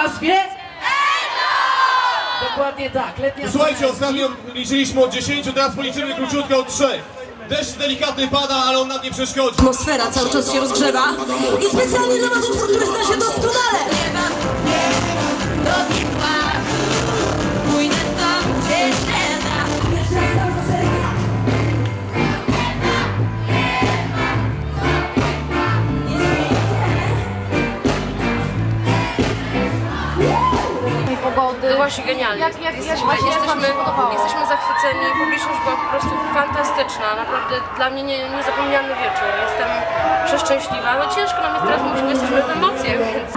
nazwie? Dokładnie tak, letnia. Słuchajcie, ostatnio liczyliśmy od 10, teraz policzymy króciutko od 3. Deszcz delikatny pada, ale on nam nie przeszkodzi. Atmosfera cały czas się rozgrzewa i specjalnie dla was utwór, który zna się doskonale. Pogody. No właśnie, genialnie. Jesteśmy zachwyceni, publiczność była po prostu fantastyczna, naprawdę dla mnie niezapomniany wieczór. Jestem przeszczęśliwa, ale ciężko nam jest teraz mówić, bo jesteśmy w emocjach, więc...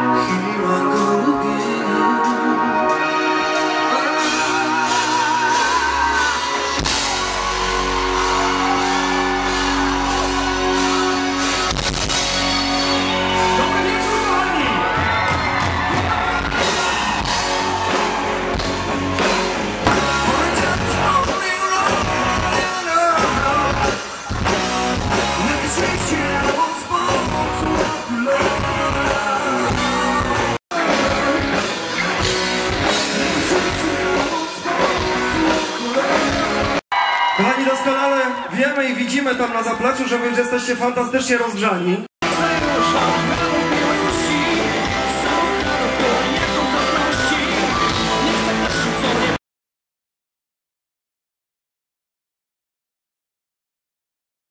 Kochani, doskonale wiemy i widzimy tam na zapleczu, że wy jesteście fantastycznie rozgrzani.